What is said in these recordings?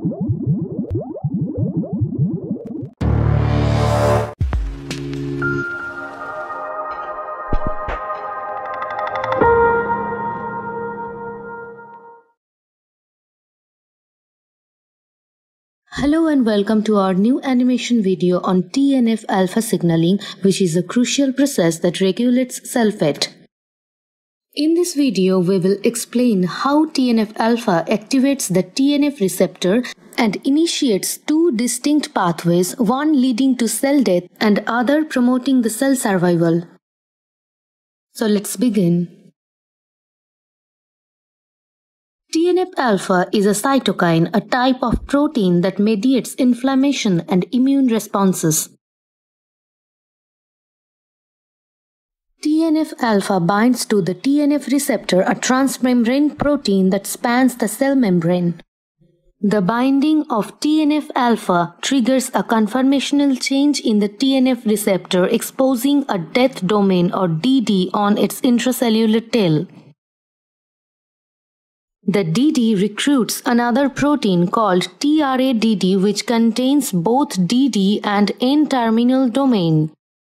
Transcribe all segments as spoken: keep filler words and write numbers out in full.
Hello and welcome to our new animation video on T N F alpha signaling, which is a crucial process that regulates cell fate. In this video, we will explain how T N F alpha activates the T N F receptor and initiates two distinct pathways, one leading to cell death and other promoting the cell survival. So let's begin. T N F alpha is a cytokine, a type of protein that mediates inflammation and immune responses. T N F alpha binds to the T N F receptor, a transmembrane protein that spans the cell membrane. The binding of T N F alpha triggers a conformational change in the T N F receptor, exposing a death domain or D D on its intracellular tail. The D D recruits another protein called T R A D D, which contains both D D and N-terminal domain.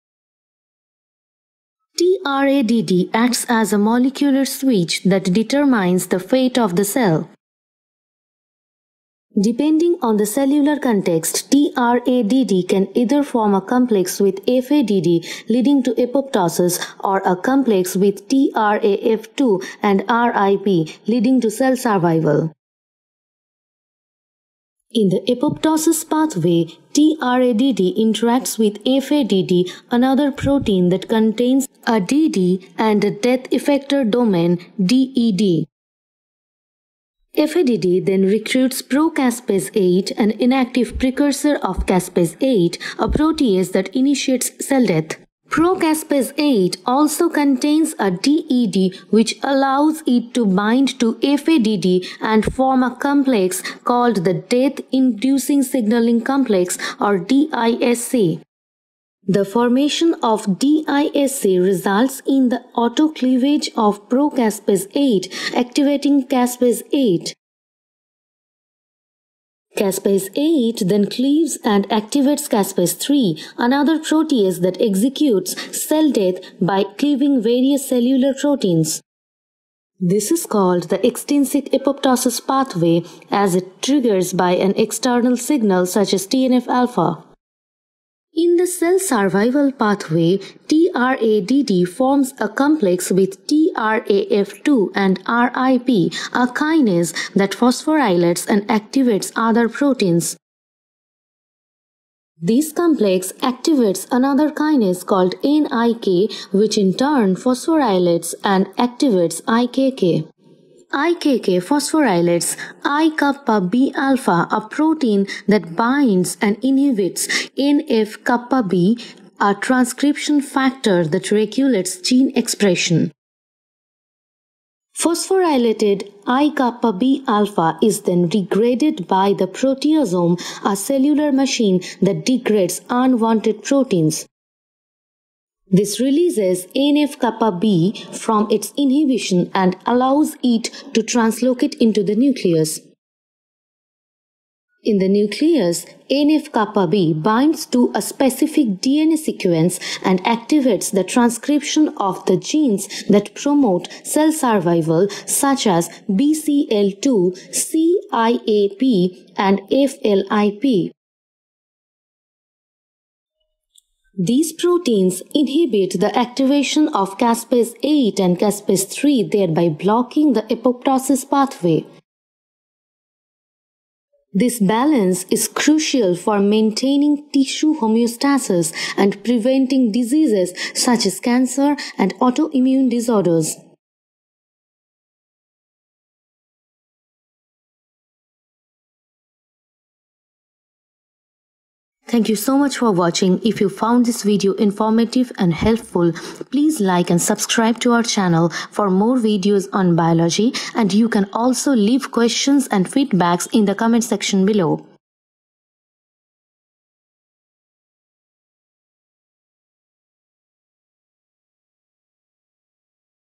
T R A D D acts as a molecular switch that determines the fate of the cell. Depending on the cellular context, T R A D D can either form a complex with F A D D leading to apoptosis or a complex with T R A F two and R I P leading to cell survival. In the apoptosis pathway, T R A D D interacts with F A D D, another protein that contains a D D and a death effector domain D E D. F A D D then recruits pro-caspase eight, an inactive precursor of caspase eight, a protease that initiates cell death. Pro-caspase eight also contains a D E D, which allows it to bind to F A D D and form a complex called the death-inducing signaling complex or D I S C. The formation of D I S C results in the autocleavage of pro-caspase eight, activating caspase eight. Caspase eight then cleaves and activates caspase three, another protease that executes cell death by cleaving various cellular proteins. This is called the extrinsic apoptosis pathway, as it triggers by an external signal such as T N F alpha. In the cell survival pathway, T R A D D forms a complex with T R A F two and R I P, a kinase that phosphorylates and activates other proteins. This complex activates another kinase called N I K, which in turn phosphorylates and activates I K K. I K K phosphorylates IkBα alpha, a protein that binds and inhibits N F kappa B, a transcription factor that regulates gene expression. Phosphorylated IkBα alpha is then degraded by the proteasome, a cellular machine that degrades unwanted proteins. This releases N F kappa B from its inhibition and allows it to translocate into the nucleus. In the nucleus, N F kappa B binds to a specific D N A sequence and activates the transcription of the genes that promote cell survival, such as B C L two, C I A P, and F L I P. These proteins inhibit the activation of caspase eight and caspase three, thereby blocking the apoptosis pathway. This balance is crucial for maintaining tissue homeostasis and preventing diseases such as cancer and autoimmune disorders. Thank you so much for watching. If you found this video informative and helpful, please like and subscribe to our channel for more videos on biology, and you can also leave questions and feedbacks in the comment section below.